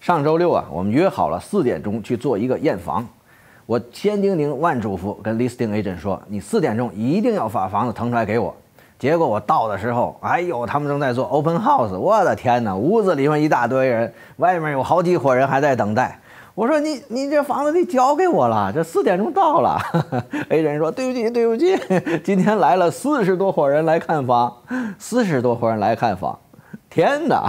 上周六啊，我们约好了4点钟去做一个验房。我千叮咛万嘱咐跟 listing agent 说，你4点钟一定要把房子腾出来给我。结果我到的时候，哎呦，他们正在做 open house， 我的天哪，屋子里面一大堆人，外面有好几伙人还在等待。我说你这房子得交给我了，这4点钟到了。agent 说对不起，今天来了40多伙人来看房，40多伙人来看房，天哪！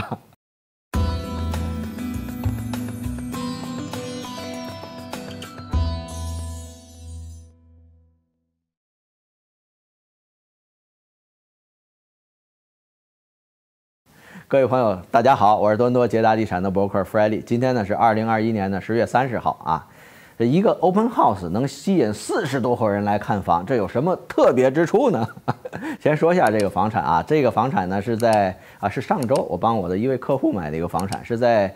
各位朋友，大家好，我是多伦多捷达地产的博客 Freddy。今天呢是2021年的10月30号啊。这一个 open house 能吸引40多伙人来看房，这有什么特别之处呢？先说一下这个房产啊，这个房产呢是上周我帮我的一位客户买的一个房产，是在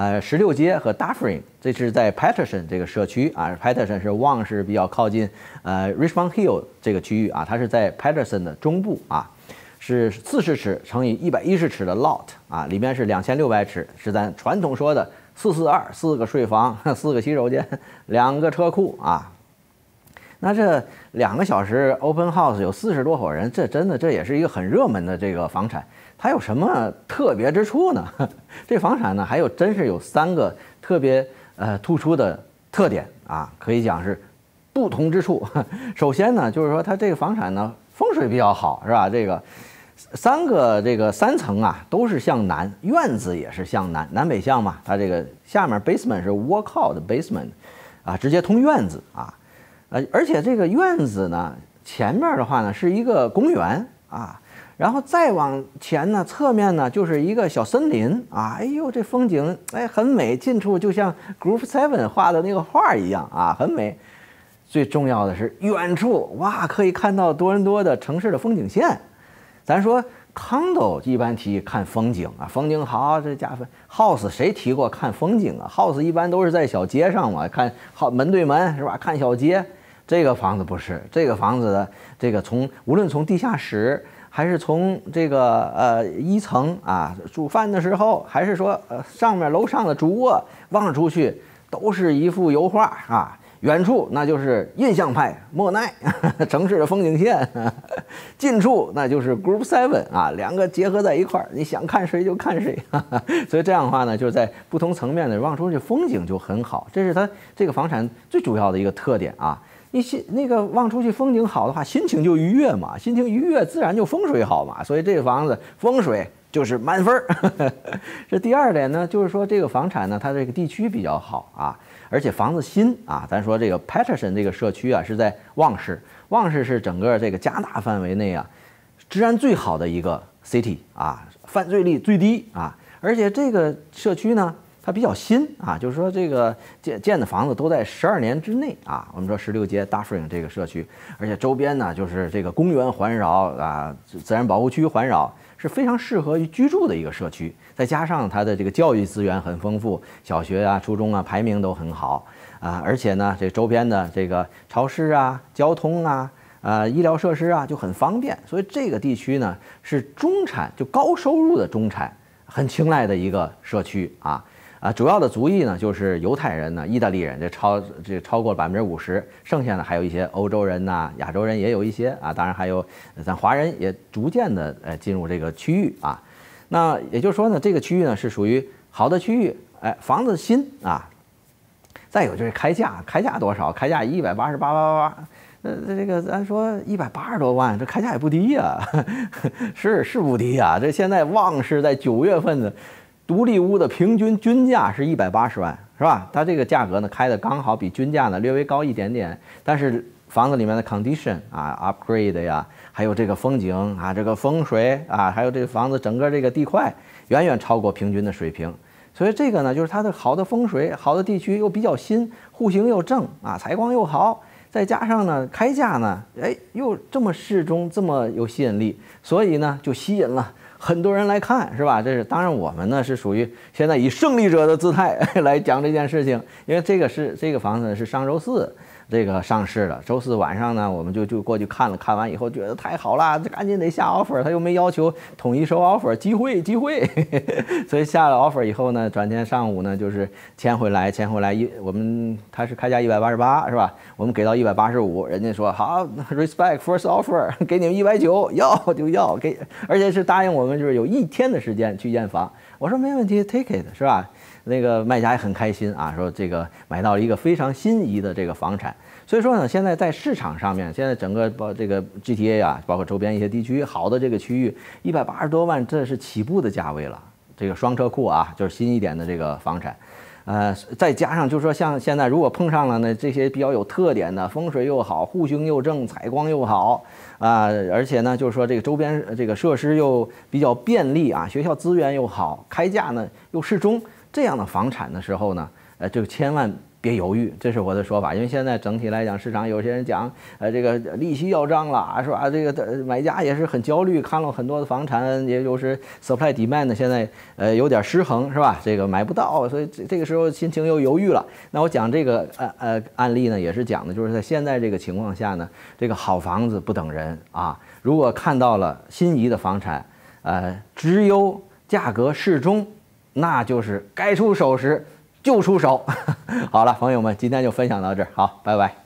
16街和 Dufferin， 这是在 Patterson 这个社区啊。Patterson 是旺市比较靠近Richmond Hill 这个区域啊，它是在 Patterson 的中部啊。是40尺乘以110尺的 lot 啊，里面是2600尺，是咱传统说的442， 4个睡房，4个洗手间，2个车库啊。那这2个小时 open house 有40多伙人，这也是一个很热门的这个房产。它有什么特别之处呢？这房产呢，真是有3个特别突出的特点啊，可以讲是不同之处。首先呢，就是说它这个房产呢风水比较好，是吧？3层啊都是向南，院子也是向南北向嘛。它这个下面 basement 是 walkout basement 啊，直接通院子啊。而且这个院子呢前面的话呢是一个公园啊，然后再往前呢侧面呢就是一个小森林啊。哎呦，这风景很美，近处就像 Group 7画的那个画一样啊，很美。最重要的是远处哇，可以看到多伦多的城市的风景线。咱说 condo 一般提看风景啊，风景好这加分。house 谁提过看风景啊 ？house 一般都是在小街上嘛，看好门对门是吧？看小街。这个房子不是，这个房子的这个无论从地下室还是从这个1层啊，煮饭的时候，还是说上面楼上的主卧望出去都是一幅油画啊。远处那就是印象派莫奈城市的风景线，近处那就是 Group 7啊，2个结合在一块儿，你想看谁就看谁。所以这样的话呢，就是在不同层面的望出去风景就很好，这是它这个房产最主要的一个特点啊。你那个望出去风景好的话，心情就愉悦嘛，心情愉悦自然就风水好嘛，所以这个房子风水就是满分。这第2点呢，就是说这个房产呢，它这个地区比较好啊。而且房子新啊，咱说这个 Patterson 这个社区啊是在旺市，旺市是整个这个加拿大范围内啊治安最好的一个 city 啊，犯罪率最低啊，而且这个社区呢它比较新啊，就是说这个建的房子都在12年之内啊。我们说16街 Dufferin 这个社区，而且周边呢就是这个公园环绕啊，自然保护区环绕，是非常适合于居住的一个社区。再加上它的这个教育资源很丰富，小学啊、初中啊排名都很好啊，而且呢，这周边的这个超市啊、交通啊、医疗设施啊就很方便，所以这个地区呢是中产，就高收入的中产很青睐的一个社区啊。主要的族裔呢就是犹太人呢、意大利人，这超过50%，剩下呢还有一些欧洲人呐、亚洲人也有一些啊，当然还有咱华人也逐渐的进入这个区域啊。那也就是说呢，这个区域呢是属于好的区域，房子新啊。再有就是开价多少？开价188,888，这个咱说180多万，这开价也不低呀，是不低呀。这现在旺市在9月份的独立屋的平均均价是180万，是吧？它这个价格呢开的刚好比均价呢略微高一点点，但是房子里面的 condition 啊 upgrade 呀，还有这个风景啊，这个风水啊，还有这个房子整个这个地块远远超过平均的水平。所以这个呢就是它的好的风水，好的地区又比较新，户型又正啊，采光又好，再加上呢开价呢又这么适中，这么有吸引力，所以呢就吸引了很多人来看，是吧？这是当然我们呢是属于现在以胜利者的姿态来讲这件事情，因为这个房子是上周4 这个上市了。周四晚上呢，我们就过去看了，看完以后觉得太好了，赶紧得下 offer。他又没要求统一收 offer， 机会，所以下了 offer 以后呢，转天上午呢就是签回来他是开价188是吧？我们给到185，人家说好 ，respect first offer， 给你们190，要就要给，而且是答应我们就是有1天的时间去验房。我说没问题 ，take it 是吧？那个卖家也很开心啊，说这个买到了一个非常心仪的这个房产。所以说呢，现在在市场上面，现在整个这个 GTA 啊，包括周边一些地区好的这个区域，180多万这是起步的价位了。这个双车库啊，就是新一点的这个房产。再加上就是说，像现在如果碰上了呢，这些比较有特点的，风水又好，户型又正，采光又好啊，而且呢，就是说这个周边这个设施又比较便利啊，学校资源又好，开价呢又适中，这样的房产的时候呢，就千万别犹豫，这是我的说法。因为现在整体来讲，市场有些人讲，这个利息要涨了，是吧？这个买家也是很焦虑，看了很多的房产，也就是 supply demand 现在有点失衡，是吧？这个买不到，所以这个时候心情又犹豫了。那我讲这个案例呢，也是讲的就是在现在这个情况下呢，这个好房子不等人啊。如果看到了心仪的房产，质优价格适中，那就是该出手时就出手。好了，朋友们，今天就分享到这儿，好，拜拜。